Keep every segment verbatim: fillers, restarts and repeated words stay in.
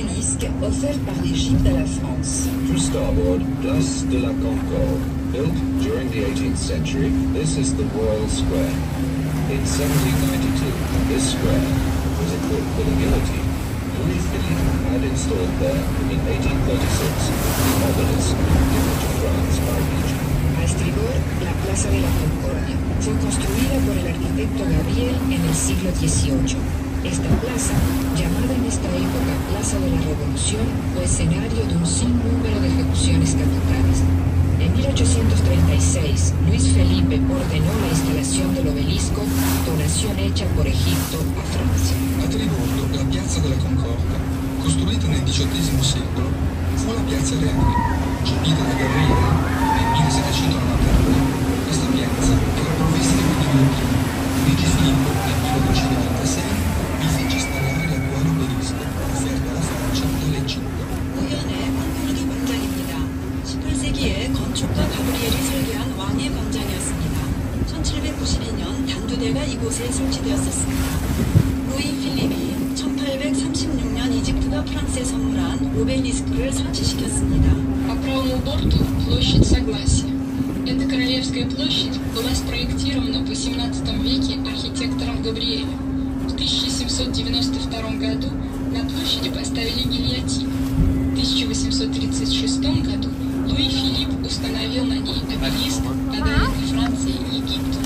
obélisque offert par l'Égypte à la France. To starboard, Place de la Concorde. Built during the eighteenth century, this is the Royal Square. In seventeen ninety-two, this square was equipped with a guillotine. Louis-Philippe had installed there in eighteen thirty-six the obelisk given to France by Egypt. A estribor, la Plaza de la Concordia fue construida por el arquitecto Gabriel en el siglo dieciocho. Esta plaza, llamada en esta época Plaza de la Revolución, fue escenario de un sinnúmero de ejecuciones capitales. En mil ochocientos treinta y seis, Luis Felipe ordenó la instalación del obelisco, donación hecha por Egipto a Francia. A Tribordo, la Piazza della Concordia, costruita nel diciottesimo secolo, fu la piazza reale. Gestita da Gabriele nel millesettecentonovantadue, questa piazza era provvista di guillotine. Luigi Filippo nel milleduecentonovantasei vi fece installare l'attuale obelisco, offerto alla Francia dall'Egitto. 우연의 콘코르드 광장입니다. 십팔 세기에 건축가 가브리엘이 설계한 왕의 광장이었습니다. 천칠백구십이 년 단두대가 이곳에 설치되었었습니다. 루이 필립이 천팔백삼십육 년 이집트가 프랑스에 선물한 오벨리스크를 설치시켰습니다. По правому борту площадь Согласия. Эта Королевская площадь была спроектирована в восемнадцатом веке архитектором Габриэлем. В тысяча семьсот девяносто втором году на площади поставили гильотину. В тысяча восемьсот тридцать шестом году Луи Филипп установил на ней обелиск, подаренный Франции и Египту.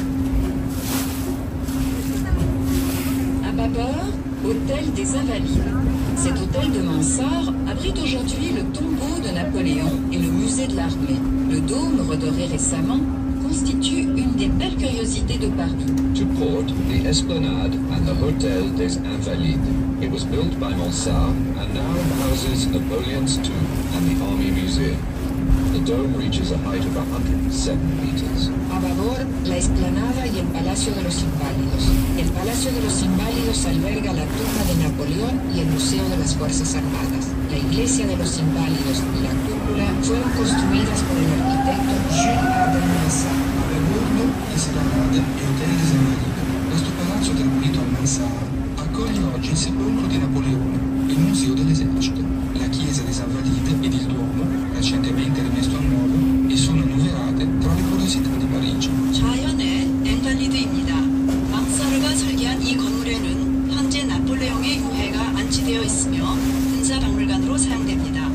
À bâbord, hôtel des Invalides. Cet hôtel de mansard abrite aujourd'hui le tombeau de Napoléon et le musée de l'armée. Le dôme, redoré récemment, constitue une des belles curiosités de Paris. To port, the Esplanade and the Hôtel des Invalides. It was built by Mansart and now houses Napoleon's tomb and the Army Museum. The dome reaches a height of one hundred seven meters. A babor, la Esplanada y el Palacio de los Inválidos. El Palacio de los Inválidos alberga la tumba de Napoleón y el Museo de las Fuerzas Armadas. La Iglesia de los Inválidos y la cúpula fueron construidas por el arquitecto Jules Arden Mansart. A bordo, Esplanade e Hotel des Invalides. Questo palazzo attribuito a Mansart accoglie oggi il sepolcro di Napoleone, il Museo dell'Esercito, la chiesa des Invalides ed il Duomo, recentemente rimesto a nuovo, e sono annoverate tra le curiosità di Parigi. 좌현의 앵갈리드입니다. 망사르가 설계한 이 건물에는 현재 나폴레옹의 유해가 안치되어 있으며 군사박물관으로 사용됩니다.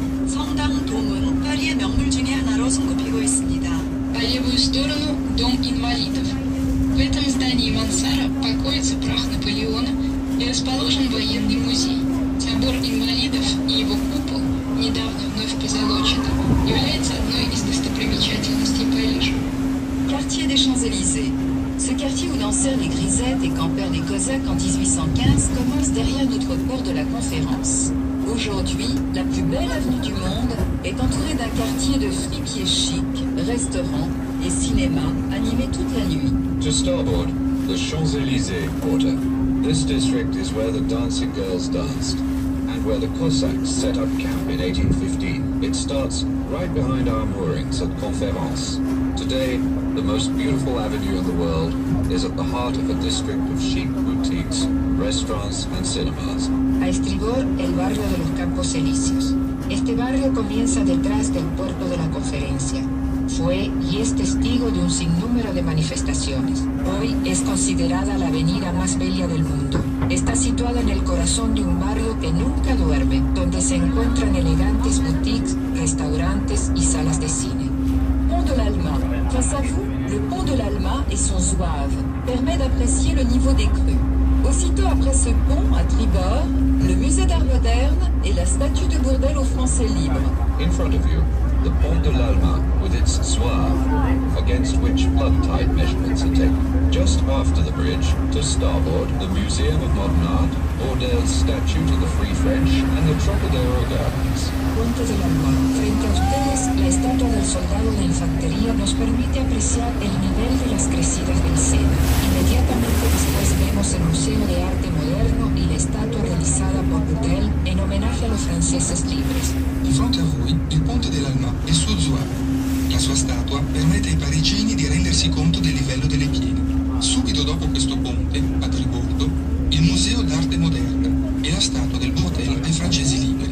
성당 돔은 파리의 명물 중에 하나로 손꼽히고 있습니다. По левую сторону – Дом инвалидов. В этом здании Мансара покоится прах Наполеона и расположен военный музей. Собор инвалидов и его купол, недавно вновь позолоченный, является одной из достопримечательностей Парижа. Quartier des Champs-Élysées. Ce quartier où dansèrent les grisettes et campèrent les cosaques en dix-huit cent quinze commence derrière notre port de la Conférence. Aujourd'hui, la plus belle avenue du monde est entourée d'un quartier de fripiers chics, restaurants et cinéma animés toute la nuit. To starboard, the Champs-Élysées quarter. This district is where the dancing girls danced, and where the Cossacks set up camp in eighteen fifteen. It starts right behind our moorings at Conférence. Today, the most beautiful avenue in the world is at the heart of a district of chic boutiques, restaurants and cinemas. A estribor, el barrio de los Campos Elíseos. Este barrio comienza detrás del puerto de la Conferencia. Fue y es testigo de un sinnúmero de manifestaciones. Hoy es considerada la avenida más bella del mundo. Está situada en el corazón de un barrio que nunca duerme, donde se encuentran elegantes boutiques, restaurantes y salas de cine. Pont de l'Alma. Face à vous, le pont de l'Alma et son zouave permet d'apprécier le niveau des crues. Aussitôt après ce pont, à tribord, le musée d'art moderne et la statue de Bourdelle aux Français libres. In front of you, the Pont de l'Alma with its zouave, against which flood-tide measurements are taken. Just after the bridge, to starboard, the Museum of Modern Art, Bourdelle's statue to the Free French, and the Trocadero Gardens. Puente del Alma. Frente a ustedes, la estatua del soldado de infantería nos permite apreciar el nivel de las crecidas del Sena. Inmediatamente después vemos el Museo de Arte Moderno y la estatua realizada por Bourdelle en homenaje a los franceses libres. Di fronte a voi, il Ponte dell'Alma e il suo zouave. La sua statua permette ai parigini di rendersi conto del livello delle piene. Subito dopo questo ponte, a tribordo, il Museo d'Arte Moderna e la statua del Bourdelle ai francesi liberi.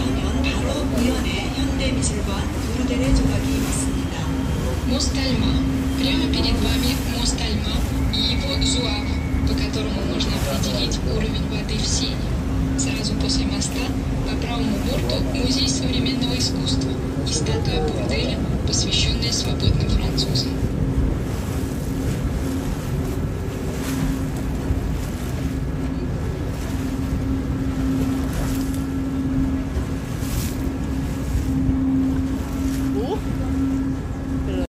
하면 바로 우연의 현대미술관 루르델의 조각이 있습니다. Мост Альма. Прямо перед вами мост Альма и его зуав, по которому можно определить уровень воды в Сене. Сразу после моста по правому борту музей современного искусства и статуя Бурделя, посвященная свободным французам.